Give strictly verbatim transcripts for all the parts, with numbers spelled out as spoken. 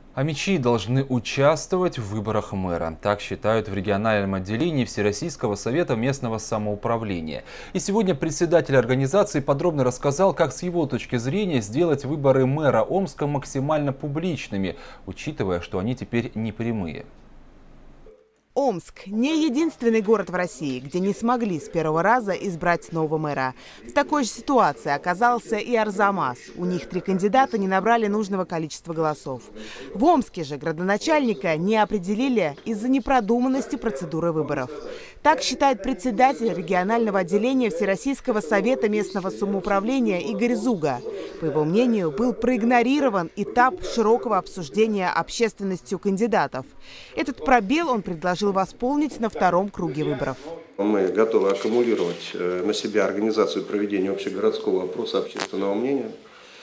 Омичи должны участвовать в выборах мэра. Так считают в региональном отделении Всероссийского совета местного самоуправления. И сегодня председатель организации подробно рассказал, как с его точки зрения сделать выборы мэра Омска максимально публичными, учитывая, что они теперь не прямые. Омск – не единственный город в России, где не смогли с первого раза избрать нового мэра. В такой же ситуации оказался и Арзамас. У них три кандидата не набрали нужного количества голосов. В Омске же градоначальника не определили из-за непродуманности процедуры выборов. Так считает председатель регионального отделения Всероссийского совета местного самоуправления Игорь Зуга. По его мнению, был проигнорирован этап широкого обсуждения общественностью кандидатов. Этот пробел он предложил восполнить на втором круге выборов. Мы готовы аккумулировать на себя организацию проведения общегородского опроса общественного мнения,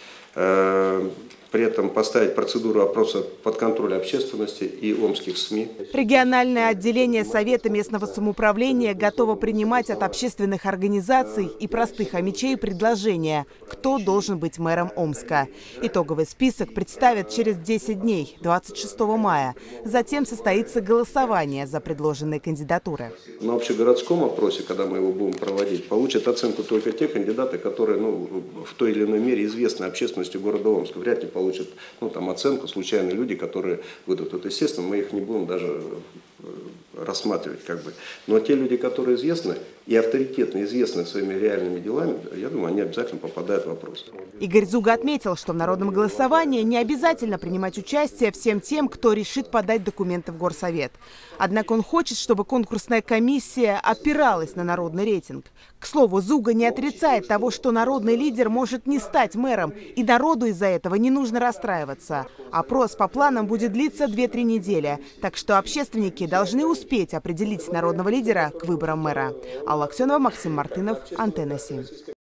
при этом поставить процедуру опроса под контроль общественности и омских СМИ. Региональное отделение Совета местного самоуправления готово принимать от общественных организаций и простых омичей предложения, кто должен быть мэром Омска. Итоговый список представят через десять дней, двадцать шестого мая. Затем состоится голосование за предложенные кандидатуры. На общегородском опросе, когда мы его будем проводить, получат оценку только те кандидаты, которые ну, в той или иной мере известны общественности города Омска. Вряд ли получат ну, там, оценку случайные люди, которые выйдут. Это, естественно, мы их не будем даже рассматривать. Как бы. Но те люди, которые известны и авторитетно известны своими реальными делами, я думаю, они обязательно попадают в вопрос. Игорь Зуга отметил, что в народном голосовании не обязательно принимать участие всем тем, кто решит подать документы в горсовет. Однако он хочет, чтобы конкурсная комиссия опиралась на народный рейтинг. К слову, Зуга не отрицает того, что народный лидер может не стать мэром, и народу из-за этого не нужно расстраиваться. Опрос по планам будет длиться две-три недели, так что общественники должны успеть определить народного лидера к выборам мэра. Алла Аксенова, Максим Мартынов, Антенна семь.